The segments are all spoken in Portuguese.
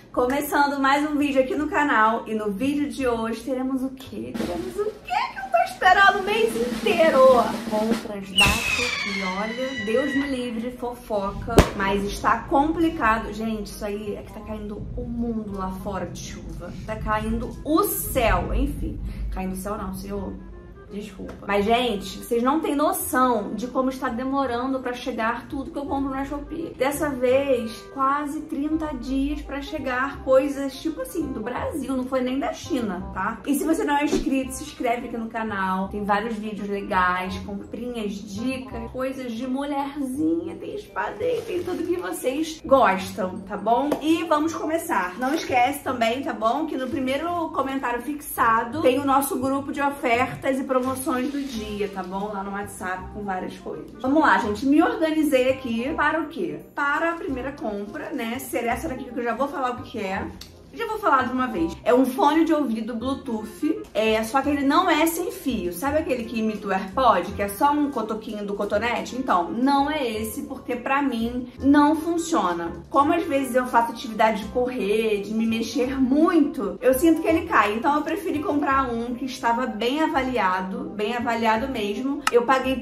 Começando mais um vídeo aqui no canal. E no vídeo de hoje teremos o quê? Teremos o quê que eu tô esperando o mês inteiro? Compras da Shopee. Olha, Deus me livre de fofoca. Mas está complicado. Gente, isso aí é que tá caindo o mundo lá fora de chuva. Tá caindo o céu. Enfim, caindo o céu não, senhor. Desculpa. Mas, gente, vocês não têm noção de como está demorando pra chegar tudo que eu compro na Shopee. Dessa vez, quase 30 dias pra chegar coisas, tipo assim, do Brasil, não foi nem da China, tá? E se você não é inscrito, se inscreve aqui no canal. Tem vários vídeos legais, comprinhas, dicas, coisas de mulherzinha, tem espadei, tem tudo que vocês gostam, tá bom? E vamos começar. Não esquece também, tá bom? Que no primeiro comentário fixado tem o nosso grupo de ofertas e promoções do dia, tá bom? Lá no WhatsApp com várias coisas. Vamos lá, gente. Me organizei aqui para o quê? Para a primeira compra, né? Ser essa daqui que eu já vou falar o que é. Já vou falar de uma vez. É um fone de ouvido Bluetooth, só que ele não é sem fio. Sabe aquele que imita o AirPod, que é só um cotoquinho do cotonete? Então, não é esse, porque pra mim não funciona. Como às vezes eu faço atividade de correr, de me mexer muito, eu sinto que ele cai. Então eu preferi comprar um que estava bem avaliado mesmo. Eu paguei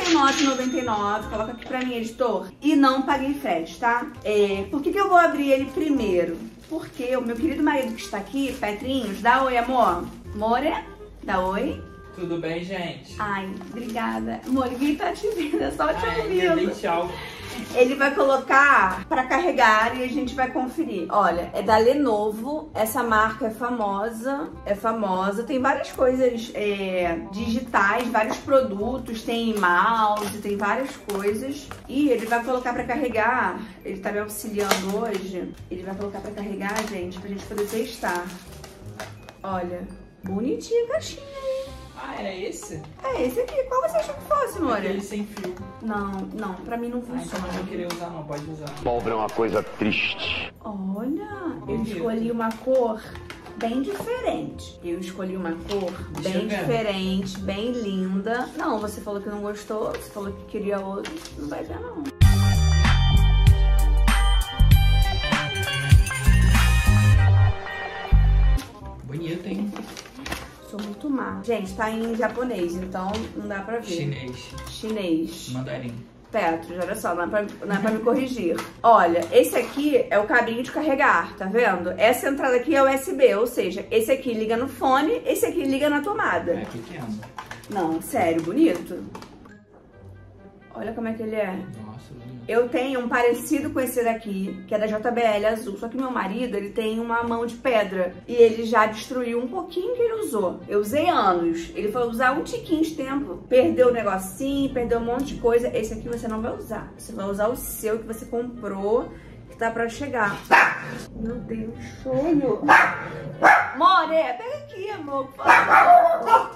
R$39,99, coloca aqui pra mim, editor, e não paguei frete, tá? Por que eu vou abrir ele primeiro? Porque o meu querido marido que está aqui, Petrinhos, dá oi, amor. More, dá oi. Tudo bem, gente? Ai, obrigada. Amor, ninguém tá te vendo, é só te ouvindo. Tchau. Ele vai colocar pra carregar e a gente vai conferir. Olha, é da Lenovo, essa marca é famosa, tem várias coisas digitais, vários produtos, tem mouse, tem várias coisas. E ele vai colocar pra carregar, ele tá me auxiliando hoje, ele vai colocar pra carregar, gente, pra gente poder testar. Olha, bonitinha a caixinha, hein? Ah, é esse? É esse aqui. Qual você achou que fosse, amor? Aquele sem fio. Não, pra mim não funciona. Então não vou querer usar não, pode usar. Pobre é uma coisa triste. Olha, eu escolhi uma cor bem diferente. Bem diferente, bem linda. Não, você falou que não gostou, você falou que queria outro. Não vai ver, não. Bonito, hein? Sou muito má. Gente, tá em japonês, então não dá pra ver. Chinês. Mandarim. Petros, olha só, não é pra me corrigir. Olha, esse aqui é o cabinho de carregar, tá vendo? Essa entrada aqui é USB, ou seja, esse aqui liga no fone, esse aqui liga na tomada. É pequeno. Não, sério, bonito. Olha como é que ele é. Nossa, bonito. Eu tenho um parecido com esse daqui, que é da JBL azul. Só que meu marido, ele tem uma mão de pedra. E ele já destruiu um pouquinho que ele usou. Eu usei anos. Ele foi usar um tiquinho de tempo. Perdeu o negocinho, perdeu um monte de coisa. Esse aqui você não vai usar. Você vai usar o seu que você comprou, que tá pra chegar. Meu Deus, sonho. More, pega aqui, amor, por favor.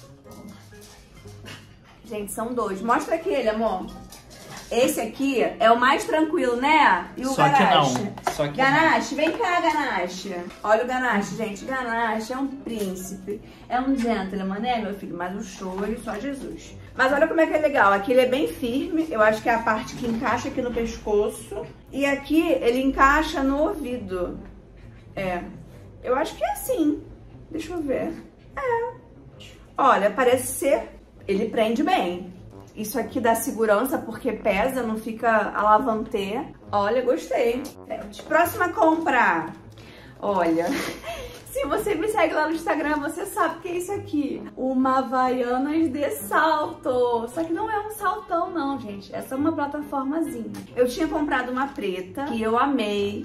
Gente, são dois. Mostra aquele, amor. Esse aqui é o mais tranquilo, né? E o Ganache? Só que Ganache, vem cá, Ganache. Olha o Ganache, gente. Ganache é um príncipe. É um gentleman, né, meu filho? Mas o show, ele só Jesus. Mas olha como é que é legal. Aqui ele é bem firme. Eu acho que é a parte que encaixa aqui no pescoço. E aqui ele encaixa no ouvido. Eu acho que é assim. Deixa eu ver. Olha, parece ser... Ele prende bem. Isso aqui dá segurança porque pesa, não fica alavantê. Olha, gostei. Próxima compra. Olha, se você me segue lá no Instagram, você sabe o que é isso aqui. Uma Havaianas de salto. Só que não é um saltão não, gente. Essa é uma plataformazinha. Eu tinha comprado uma preta que eu amei.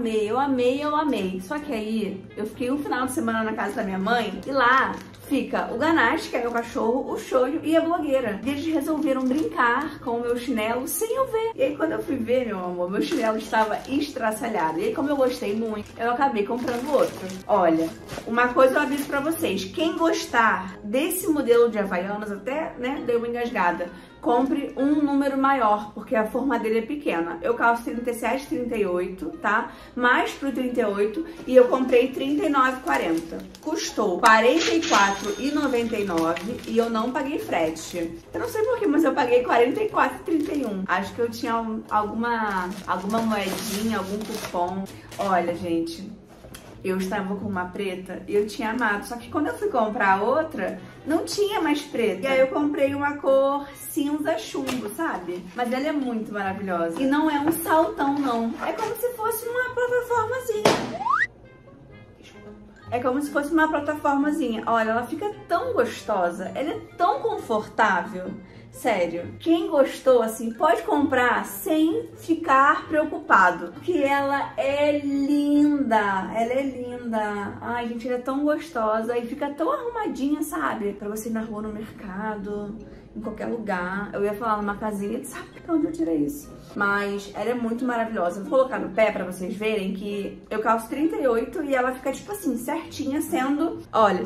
Só que aí, eu fiquei um final de semana na casa da minha mãe e lá... fica o Ganache, que é o cachorro, o Shoyu e a blogueira. E eles resolveram brincar com o meu chinelo sem eu ver. E aí quando eu fui ver, meu amor, meu chinelo estava estraçalhado. E aí como eu gostei muito, eu acabei comprando outro. Olha, uma coisa eu aviso pra vocês. Quem gostar desse modelo de Havaianas, até, né, deu uma engasgada. compre um número maior, porque a forma dele é pequena. Eu calço 37, 38, tá? Mais pro 38 e eu comprei 39,40. Custou R$ 44,99 e eu não paguei frete. Eu não sei porquê, mas eu paguei R$ 44,31. Acho que eu tinha alguma moedinha, algum cupom. Olha, gente, Eu estava com uma preta e eu tinha amado. Só que quando eu fui comprar a outra, não tinha mais preta. E aí eu comprei uma cor cinza chumbo, sabe? Mas ela é muito maravilhosa. E não é um saltão, não. É como se fosse uma plataformazinha. É como se fosse uma plataformazinha. Olha, ela fica tão gostosa. Ela é tão confortável. Sério, quem gostou, assim, pode comprar sem ficar preocupado. Porque ela é linda, ela é linda. Ai, gente, ela é tão gostosa e fica tão arrumadinha, sabe? Pra você ir na rua, no mercado, em qualquer lugar. Eu ia falar numa casinha, sabe onde eu tirei isso? Mas ela é muito maravilhosa. Vou colocar no pé pra vocês verem que eu calço 38 e ela fica, tipo assim, certinha, sendo, olha,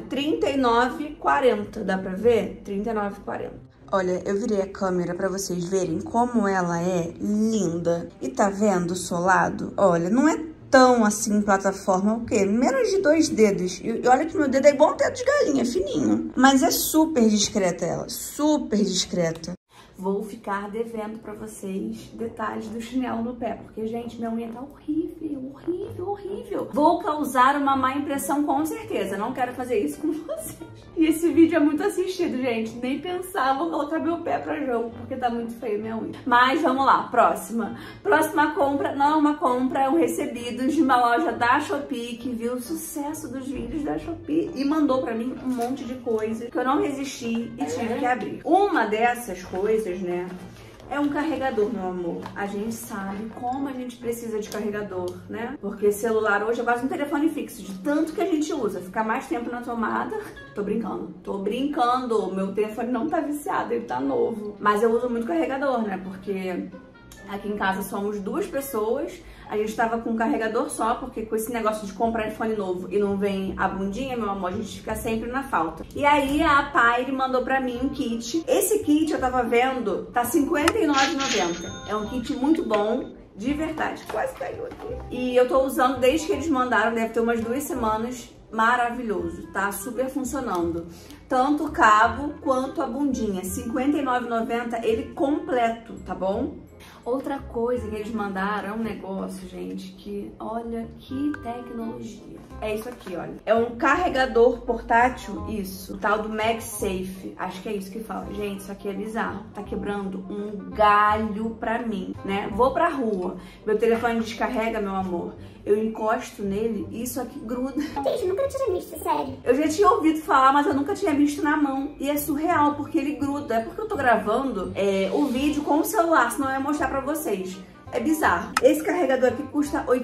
39,40. Dá pra ver? 39,40. Olha, eu virei a câmera pra vocês verem como ela é linda. E tá vendo o solado? Olha, não é tão assim plataforma, o quê? Menos de 2 dedos. E olha que meu dedo é igual um dedo de galinha, fininho. Mas é super discreta ela, super discreta. Vou ficar devendo pra vocês detalhes do chinelo no pé, porque, gente, minha unha tá horrível, horrível, horrível. Vou causar uma má impressão com certeza, não quero fazer isso com vocês. E esse vídeo é muito assistido, gente, nem pensar, vou colocar meu pé pra jogo, porque tá muito feio minha unha. Mas vamos lá, próxima. Próxima compra, não é uma compra, é um recebido de uma loja da Shopee, que viu o sucesso dos vídeos da Shopee e mandou pra mim um monte de coisa que eu não resisti e tive que abrir. Uma dessas coisas, né, é um carregador, meu amor. A gente sabe como a gente precisa de carregador, né? Porque celular hoje é quase um telefone fixo, de tanto que a gente usa. Ficar mais tempo na tomada... Tô brincando. Tô brincando. Meu telefone não tá viciado, ele tá novo. Mas eu uso muito carregador, né? Porque aqui em casa somos 2 pessoas. A gente tava com um carregador só, porque com esse negócio de comprar iPhone novo e não vem a bundinha, meu amor, a gente fica sempre na falta. E aí a Paire mandou pra mim um kit. Esse kit eu tava vendo, tá R$ 59,90. É um kit muito bom, de verdade. Quase caiu aqui. E eu tô usando desde que eles mandaram, deve ter umas 2 semanas. Maravilhoso, tá super funcionando. Tanto o cabo quanto a bundinha. R$ 59,90 ele completo, tá bom? Outra coisa que eles mandaram é um negócio, gente, que olha que tecnologia. É isso aqui, olha. É um carregador portátil, isso. O tal do MagSafe. Acho que é isso que fala. Gente, isso aqui é bizarro. Tá quebrando um galho pra mim, né? Vou pra rua. Meu telefone descarrega, meu amor. Eu encosto nele e isso aqui gruda. Gente, nunca tinha visto, sério. Eu já tinha ouvido falar, mas eu nunca tinha visto na mão. E é surreal, porque ele gruda. É porque eu tô gravando o vídeo com o celular, senão eu ia mostrar pra vocês. É bizarro. Esse carregador aqui custa R$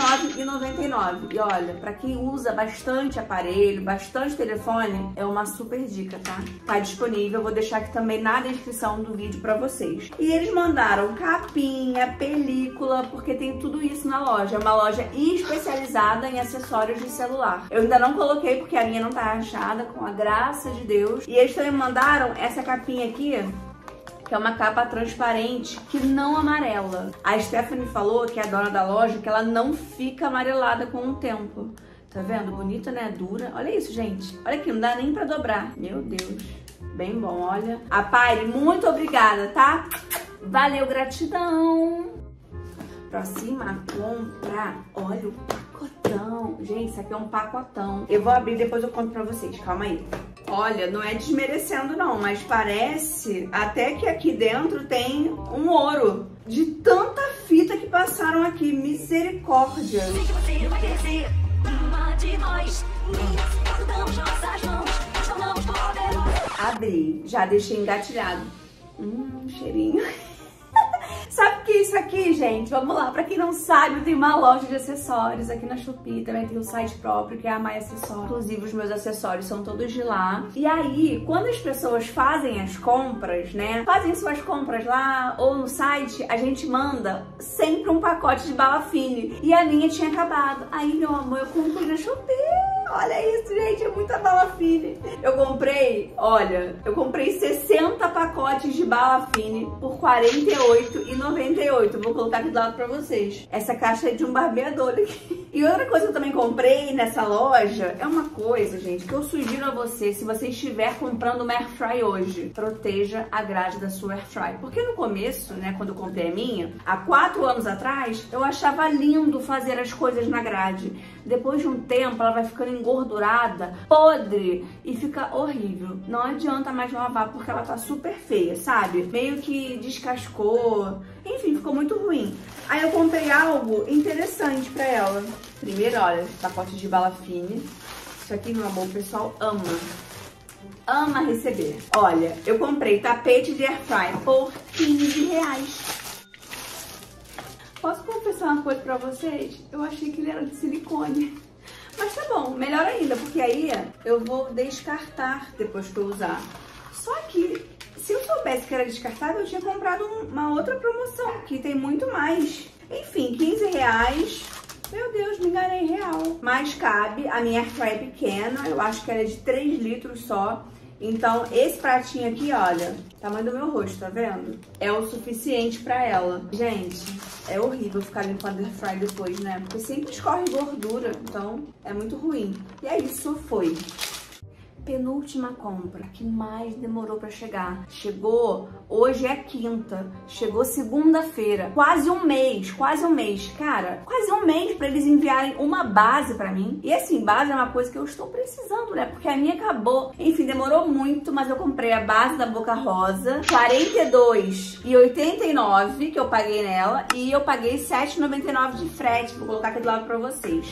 89,99. E olha, pra quem usa bastante aparelho, bastante telefone, é uma super dica, tá? Tá disponível, eu vou deixar aqui também na descrição do vídeo pra vocês. E eles mandaram capinha, película, porque tem tudo isso na loja. É uma loja especializada em acessórios de celular. Eu ainda não coloquei porque a minha não tá rachada, com a graça de Deus. E eles também mandaram essa capinha aqui, que é uma capa transparente que não amarela. A Stephanie falou, que é a dona da loja, que ela não fica amarelada com o tempo. Tá vendo? Bonita, né? Dura. Olha isso, gente. Olha aqui, não dá nem pra dobrar. Meu Deus. Bem bom, olha. A Paire, muito obrigada, tá? Valeu, gratidão. Próxima compra. Olha o pacotão. Gente, isso aqui é um pacotão. Eu vou abrir, depois eu conto pra vocês. Calma aí. Olha, não é desmerecendo não, mas parece até que aqui dentro tem um ouro. De tanta fita que passaram aqui, misericórdia. Abri, já deixei engatilhado. Cheirinho. Sabe o que é isso aqui, gente? Vamos lá, pra quem não sabe, eu tenho uma loja de acessórios aqui na Shopee, também tem um site próprio que é a My Acessórios. Inclusive, os meus acessórios são todos de lá. E aí, quando as pessoas fazem as compras, né, fazem suas compras lá ou no site, a gente manda sempre um pacote de bala fine. E a minha tinha acabado. Aí, meu amor, eu comprei na Shopee. Olha isso, gente, é muita bala fine. Eu comprei, olha, eu comprei 60 pacotes de bala fine por R$ 48,98. Vou colocar aqui do lado pra vocês. Essa caixa é de um barbeador aqui. E outra coisa que eu também comprei nessa loja é uma coisa, gente, que eu sugiro a você, se você estiver comprando uma Airfry hoje, proteja a grade da sua Airfry. Porque no começo, né, quando eu comprei a minha, há 4 anos atrás, eu achava lindo fazer as coisas na grade. Depois de um tempo, ela vai ficando engordurada, podre e fica horrível. Não adianta mais lavar porque ela tá super feia, sabe? Meio que descascou, enfim, ficou muito ruim. Aí eu comprei algo interessante pra ela. Primeiro, olha, pacote de bala fine. Isso aqui, meu amor, o pessoal ama receber. Olha, eu comprei tapete de Airfry por R$15. Posso confessar uma coisa pra vocês? Eu achei que ele era de silicone. Mas tá bom, melhor ainda, porque aí eu vou descartar depois que eu usar. Só que, se eu soubesse que era descartável, eu tinha comprado uma outra promoção, que tem muito mais. Enfim, R$15. Meu Deus, me enganei real. Mas cabe, a minha Airfry é pequena, eu acho que ela é de 3 litros só. Então, esse pratinho aqui, olha, tamanho do meu rosto, tá vendo? É o suficiente pra ela. Gente, é horrível ficar limpando a Airfry depois, né? Porque sempre escorre gordura, então é muito ruim. E é isso, foi. Penúltima compra, que mais demorou pra chegar. Chegou, hoje é quinta, chegou segunda-feira. Quase um mês. Cara, quase um mês pra eles enviarem uma base pra mim. E assim, base é uma coisa que eu estou precisando, né? Porque a minha acabou. Enfim, demorou muito, mas eu comprei a base da Boca Rosa, R$42,89 que eu paguei nela. E eu paguei R$7,99 de frete. Vou colocar aqui do lado pra vocês.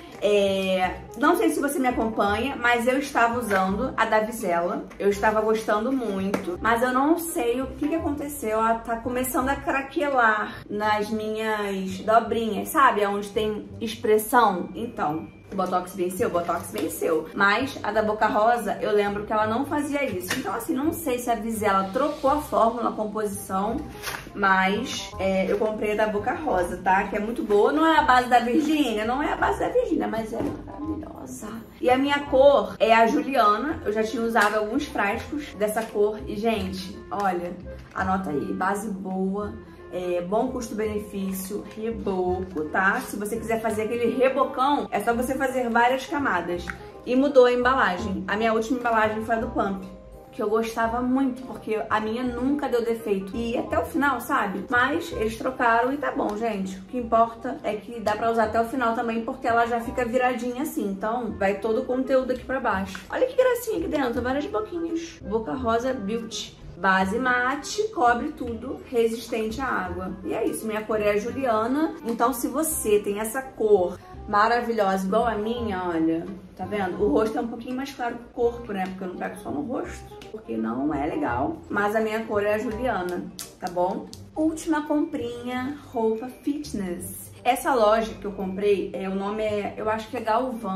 Não sei se você me acompanha, mas eu estava usando a da Vizela. Eu estava gostando muito, mas eu não sei o que aconteceu. Ela tá começando a craquelar nas minhas dobrinhas, sabe? Onde tem expressão. Então, o Botox venceu. Mas a da Boca Rosa, eu lembro que ela não fazia isso. Então, assim, não sei se a Vizela trocou a fórmula, a composição, mas eu comprei a da Boca Rosa, tá? Que é muito boa. Não é a base da Virgínia, mas é maravilhosa. E a minha cor é a Juliana. Eu já tinha usado alguns frascos dessa cor. E, gente, olha, anota aí, base boa. Bom custo-benefício, reboco, tá? Se você quiser fazer aquele rebocão, é só você fazer várias camadas. E mudou a embalagem. A minha última embalagem foi a do Pump, que eu gostava muito, porque a minha nunca deu defeito. E até o final, sabe? Mas eles trocaram e tá bom, gente. O que importa é que dá pra usar até o final também, porque ela já fica viradinha assim. Então, vai todo o conteúdo aqui pra baixo. Olha que gracinha aqui dentro, várias boquinhas. Boca Rosa Beauty. Base mate, cobre tudo, resistente à água. E é isso, minha cor é a Juliana. Então, se você tem essa cor maravilhosa igual a minha, olha, tá vendo? O rosto é um pouquinho mais claro que o corpo, né? Porque eu não pego só no rosto, porque não é legal. Mas a minha cor é a Juliana, tá bom? Última comprinha, roupa fitness. Essa loja que eu comprei, o nome eu acho que é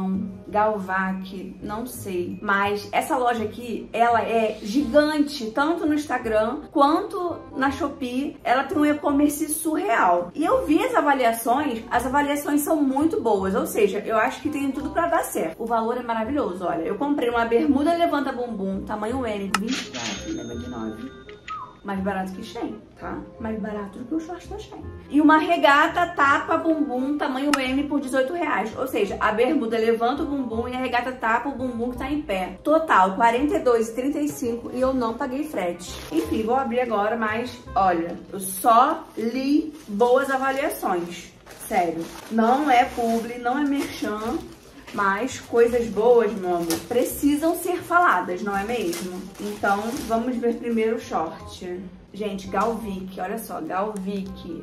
Galvac, não sei. Mas essa loja aqui, ela é gigante, tanto no Instagram quanto na Shopee. Ela tem um e-commerce surreal. E eu vi as avaliações são muito boas, ou seja, eu acho que tem tudo pra dar certo. O valor é maravilhoso, olha. Eu comprei uma bermuda levanta bumbum, tamanho M, R$24,99. Mais barato que Shein, tá? Mais barato do que o short da Shein. E uma regata tapa bumbum, tamanho M, por R$18. Ou seja, a bermuda levanta o bumbum e a regata tapa o bumbum que tá em pé. Total, R$42,35 e eu não paguei frete. Enfim, vou abrir agora, mas olha, eu só li boas avaliações. Sério, não é publi, não é merchan. Mas coisas boas, meu amor, precisam ser faladas, não é mesmo? Então, vamos ver primeiro o short. Gente, Galvic, olha só, Galvic.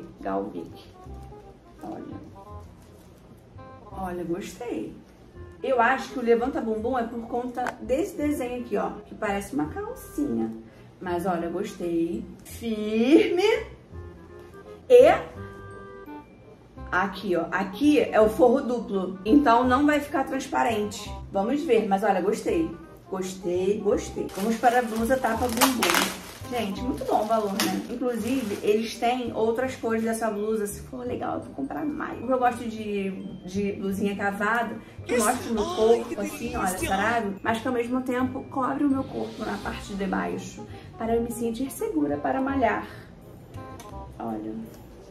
Olha, gostei. Eu acho que o levanta bumbum é por conta desse desenho aqui, ó, que parece uma calcinha. Mas olha, gostei. Firme. E aqui, ó, aqui é o forro duplo, então não vai ficar transparente. Vamos ver, mas olha, gostei. Vamos para a blusa tapa bumbum. Gente, muito bom o valor, né? Inclusive, eles têm outras cores dessa blusa. Se for legal, eu vou comprar mais. Porque eu gosto de blusinha cavada, que mostra o meu corpo, assim, olha, sarado, mas que ao mesmo tempo cobre o meu corpo na parte de baixo, para eu me sentir segura para malhar. Olha.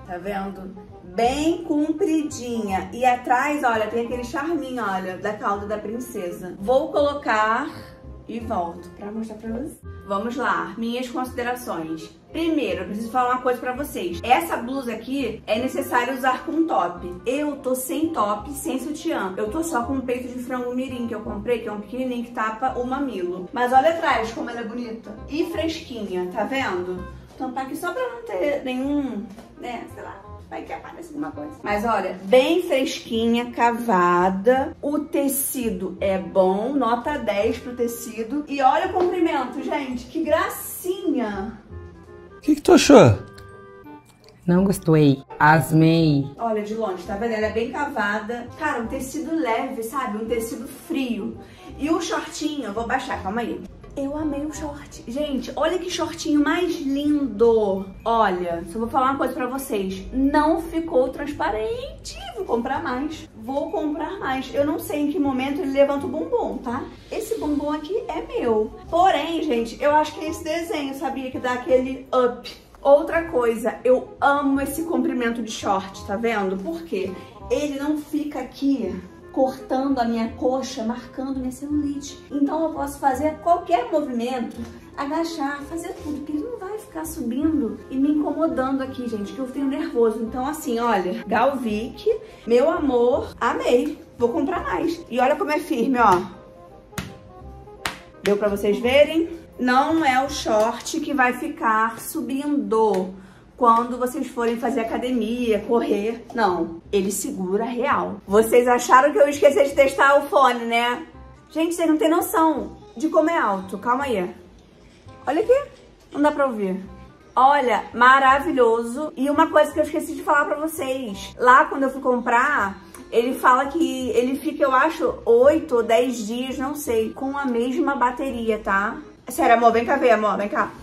Tá vendo? Bem compridinha. E atrás, olha, tem aquele charminho, olha, da cauda da princesa. Vou colocar e volto pra mostrar pra vocês. Vamos lá, minhas considerações. Primeiro, eu preciso falar uma coisa pra vocês. Essa blusa aqui é necessário usar com top. Eu tô sem top, sem sutiã. Eu tô só com um peito de frango mirim que eu comprei, que é um pequenininho que tapa o mamilo. Mas olha atrás como ela é bonita. E fresquinha, tá vendo? Vou tampar aqui só pra não ter nenhum, né, sei lá. Vai que aparece alguma coisa. Mas olha, bem fresquinha, cavada. O tecido é bom, nota 10 pro tecido. E olha o comprimento, gente, que gracinha. O que tu achou? Não gostei. Asmei. Olha de longe, tá vendo? Ela é bem cavada. Cara, um tecido leve, sabe? Um tecido frio. E o shortinho, eu vou baixar, calma aí. Eu amei o short. Gente, olha que shortinho mais lindo. Olha, só vou falar uma coisa pra vocês. Não ficou transparente. Vou comprar mais. Vou comprar mais. Eu não sei em que momento ele levanta o bumbum, tá? Esse bumbum aqui é meu. Porém, gente, eu acho que é esse desenho, sabia? Que dá aquele up. Outra coisa, eu amo esse comprimento de short, tá vendo? Por quê? Ele não fica aqui cortando a minha coxa, marcando minha celulite. Então eu posso fazer qualquer movimento, agachar, fazer tudo, porque ele não vai ficar subindo e me incomodando aqui, gente, que eu tenho nervoso. Então assim, olha, Galvic, meu amor, amei. Vou comprar mais. E olha como é firme, ó. Deu pra vocês verem? Não é o short que vai ficar subindo quando vocês forem fazer academia, correr. Não, ele segura real. Vocês acharam que eu esqueci de testar o fone, né? Gente, vocês não têm noção de como é alto. Calma aí. Olha aqui. Não dá pra ouvir. Olha, maravilhoso. E uma coisa que eu esqueci de falar pra vocês. Lá, quando eu fui comprar, ele fala que ele fica, eu acho, 8 ou 10 dias, não sei, com a mesma bateria, tá? Sério, amor, vem cá ver, amor, vem cá.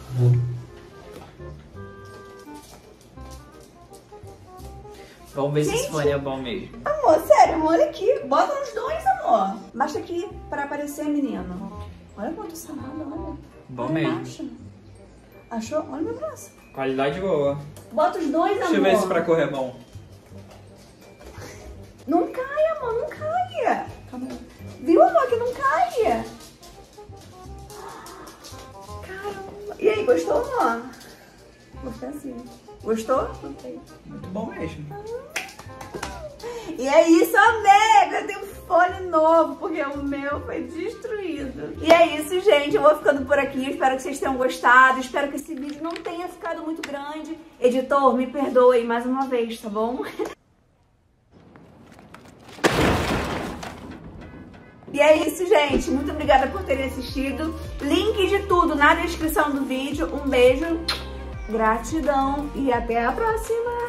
Vamos ver se esse fone é bom mesmo. Amor, sério, amor, olha aqui. Bota uns dois, amor. Baixa aqui pra aparecer, menino. Olha quanto salado, olha. Bom olha mesmo. embaixo. Achou? Olha meu braço. Qualidade boa. Bota os dois, amor. Deixa eu ver se pra correr é bom. Não cai, amor, não cai. Calma aí. Viu, amor, que não cai? Caramba. E aí, gostou, amor? Vou ficar assim. Gostou? Gostei. Muito bom mesmo. E é isso, amiga. Eu tenho um fone novo, porque o meu foi destruído. E é isso, gente. Eu vou ficando por aqui. Espero que vocês tenham gostado. Espero que esse vídeo não tenha ficado muito grande. Editor, me perdoe mais uma vez, tá bom? E é isso, gente. Muito obrigada por terem assistido. Link de tudo na descrição do vídeo. Um beijo, gratidão e até a próxima!